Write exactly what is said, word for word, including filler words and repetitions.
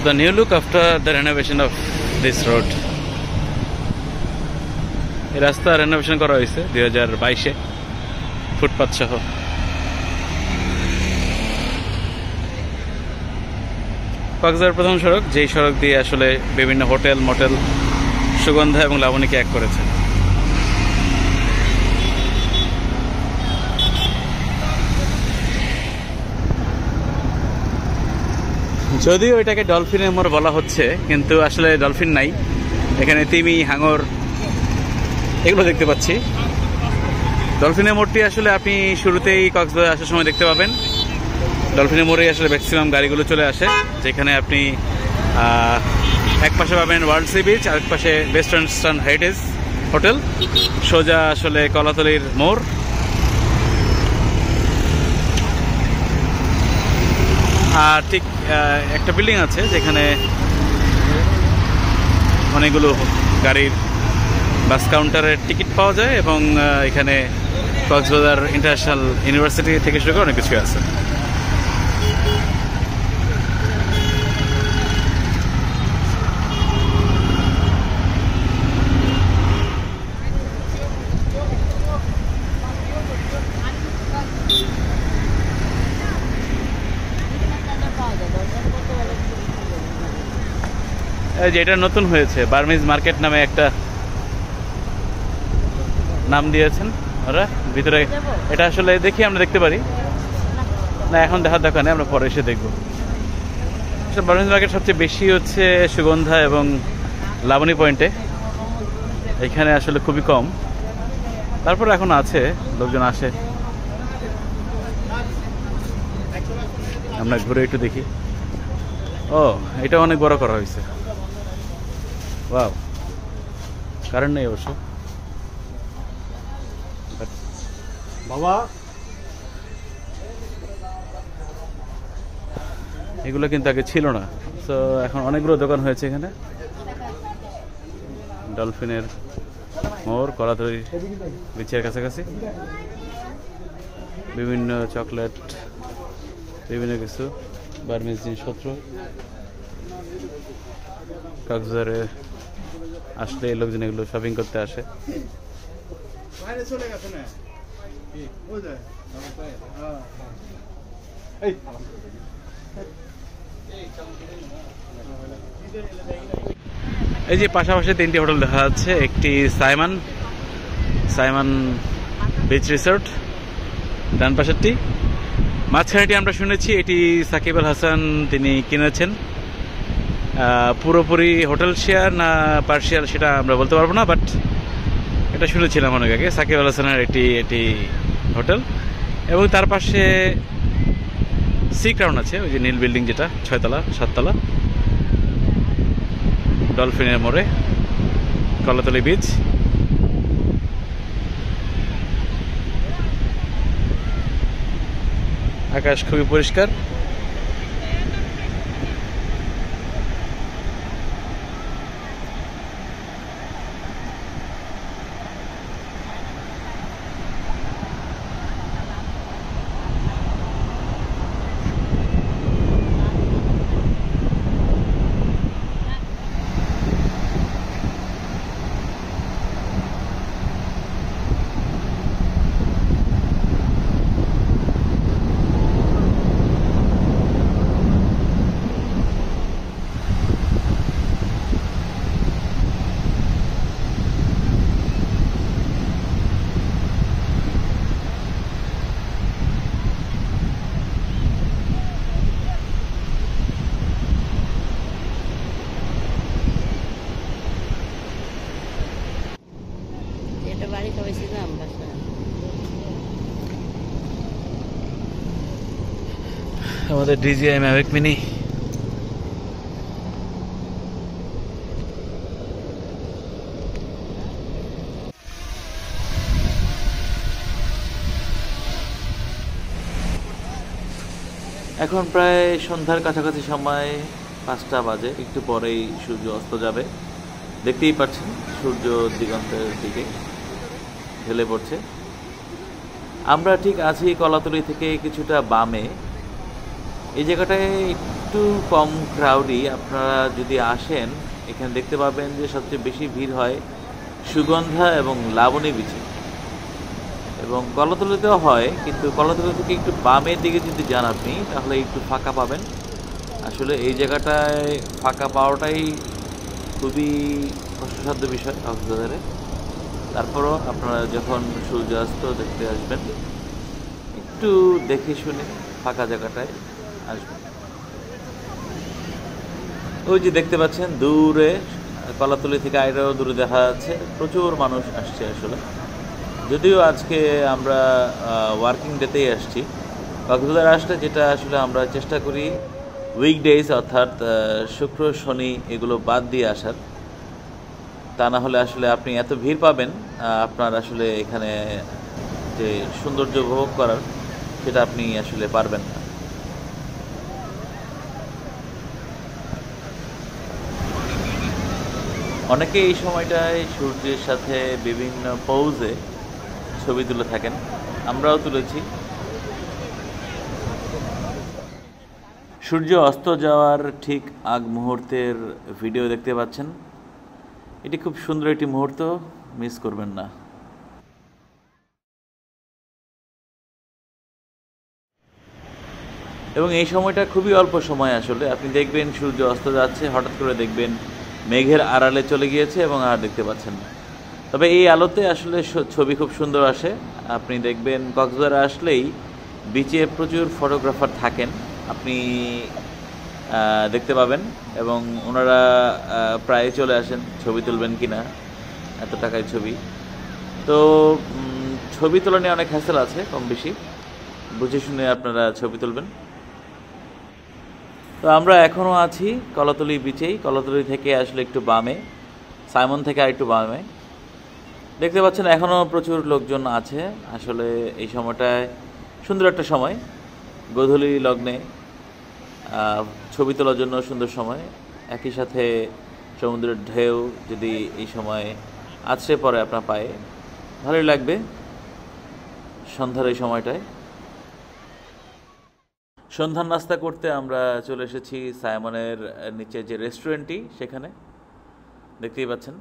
the new look after the renovation of this road. এই রাস্তা renovation করা হয়েছে দুই হাজার বাইশে ফুটপাথ সহ। কক্সবাজার প্রধান সড়ক, যেই সড়ক দিয়ে আসলে বিভিন্ন হোটেল মোটেল সুগন্ধা এবং লাবণীকে এক করেছে। যদিও এটাকে ডলফিনের মোড় বলা হচ্ছে, কিন্তু আসলে ডলফিন নাই এখানে, তিমি হাঙর এগুলো দেখতে পাচ্ছি। ডলফিনের মোড়টি আসলে আপনি শুরুতেই কক্সবাজার আসার সময় দেখতে পাবেন। ডলফিনের মোড়ে আসলে ম্যাক্সিমাম গাড়িগুলো চলে আসে, যেখানে আপনি এক পাশে পাবেন ওয়ার্ল্ড সি বিচ, আরেক পাশে ওয়েস্টার্ন ইস্টার্ন হেরিটেজ হোটেল, সোজা আসলে কলাতলির মোড়। আর ঠিক একটা বিল্ডিং আছে যেখানে অনেকগুলো গাড়ির বাস কাউন্টারের টিকিট পাওয়া যায়, এবং এখানে কক্সবাজার ইন্টারন্যাশনাল ইউনিভার্সিটি থেকে শুরু করে অনেক কিছু আছে। যেটা নতুন হয়েছে বার্মিজ মার্কেট নামে একটা নাম দিয়েছেন ওরা, ভিতরে এটা আসলে দেখি আমরা দেখতে পারি না, এখন দেখার দরকার নেই, আমরা পরে এসে দেখবো। বার্মিজ মার্কেট সবচেয়ে বেশি হচ্ছে সুগন্ধা এবং লাবণী পয়েন্টে, এখানে আসলে খুবই কম, তারপর এখন আছে, লোকজন আসে। আমরা ঘুরে একটু দেখি। ও, এটা অনেক বড় করা হয়েছে। ওয়াও, কারেন্ট নেই অবশ্য বাবা, এগুলো কিন্তু আগে ছিল না। তো এখন অনেকগুলো দোকান হয়েছে এখানে। ডলফিনের মোড়, কলাতলি বিচের কাছাকাছি, বিভিন্ন চকলেট, বিভিন্ন কিছু বার্মিজ জিনিসপত্র। কক্সবাজারে আসলে এই লোকজন এগুলো শপিং করতে আসে। এই যে পাশাপাশি তিনটি হোটেল দেখা যাচ্ছে, একটি সাইমান সাইমান বিচ রিসোর্ট, ডান পাশেরটি। মাঝখানেটি আমরা শুনেছি এটি সাকিব আল হাসান তিনি কিনেছেন। পুরোপুরি হোটেল শেয়ার না পার্সিয়াল সেটা আমরা বলতে পারবো না, বাট এটা শুনেছিলাম অনেক আগে, সাকিব আল হাসানের এটি এটি হোটেল। এবং তার পাশে সি ক্রাউন আছে, ওই যে নীল বিল্ডিং, যেটা ছয়তলা সাততলা, ডলফিনের মোড়ে কলাতলি বিচ। আকাশ খুবই পরিষ্কার। আমাদের ডিজিআই ম্যাভিক মিনি। এখন প্রায় সন্ধ্যার কাছাকাছি সময়, পাঁচটা বাজে, একটু পরেই সূর্য অস্ত যাবে। দেখতেই পাচ্ছেন সূর্য দিগন্তের দিকে ঢেলে পড়ছে। আমরা ঠিক আছি কলাতলি থেকে কিছুটা বামে। এই জায়গাটায় একটু কম ক্রাউডি। আপনারা যদি আসেন এখানে দেখতে পাবেন যে সবচেয়ে বেশি ভিড় হয় সুগন্ধা এবং লাবণী বিচে, এবং কলাতলিতেও হয়, কিন্তু কলাতলি থেকে একটু বামের দিকে যদি যান আপনি তাহলে একটু ফাঁকা পাবেন। আসলে এই জায়গাটায় ফাঁকা পাওয়াটাই খুবই কষ্টসাধ্য বিষয় কক্সবাজারে। তারপরও আপনারা যখন সূর্যাস্ত দেখতে আসবেন একটু দেখে শুনে ফাঁকা জায়গাটায় আসবেন। ওই যে দেখতে পাচ্ছেন দূরে কলাতলি থেকে আইরাও দূরে দেখা যাচ্ছে, প্রচুর মানুষ আসছে আসলে। যদিও আজকে আমরা ওয়ার্কিং ডেতেই আসছি। কক্সবাজার আসলে যেটা আসলে আমরা চেষ্টা করি উইকডেজ অর্থাৎ শুক্র শনি এগুলো বাদ দিয়ে আসার, তা না হলে আসলে আপনি এত ভিড় পাবেন, আপনার আসলে এখানে যে সৌন্দর্য উপভোগ করার সেটা আপনি আসলে পারবেন না। অনেকে এই সময়টায় সূর্যের সাথে বিভিন্ন পৌজে ছবি তুলে থাকেন, আমরাও তুলেছি। সূর্য অস্ত যাওয়ার ঠিক আগ মুহূর্তের ভিডিও দেখতে পাচ্ছেন। এটি খুব সুন্দর একটি মুহূর্ত, মিস করবেন না। এবং এই সময়টা খুবই অল্প সময় আসলে। আপনি দেখবেন সূর্য অস্ত যাচ্ছে, হঠাৎ করে দেখবেন মেঘের আড়ালে চলে গিয়েছে এবং আর দেখতে পাচ্ছেন না। তবে এই আলোতে আসলে ছবি খুব সুন্দর আসে। আপনি দেখবেন কক্সবাজারে আসলেই বিচে প্রচুর ফটোগ্রাফার থাকেন, আপনি দেখতে পাবেন, এবং ওনারা প্রায় চলে আসেন ছবি তুলবেন কিনা, এত টাকায় ছবি। তো ছবি তোলা নিয়ে অনেক হ্যাসেল আছে, কম বেশি বুঝে শুনে আপনারা ছবি তুলবেন। তো আমরা এখনও আছি কলাতলি বিচেই। কলাতলি থেকে আসলে একটু বামে, সাইমন থেকে আর একটু বামে দেখতে পাচ্ছেন এখনও প্রচুর লোকজন আছে। আসলে এই সময়টায় সুন্দর একটা সময়, গোধূলি লগ্নে ছবি তোলার জন্য সুন্দর সময়। একই সাথে সমুদ্রের ঢেউ যদি এই সময় আছড়ে পড়ে আপনার পায়ে, ভালোই লাগবে সন্ধ্যার এই সময়টায়। সন্ধ্যার নাস্তা করতে আমরা চলে এসেছি সায়মনের নিচে যে রেস্টুরেন্টটি, সেখানে দেখতেই পাচ্ছেন।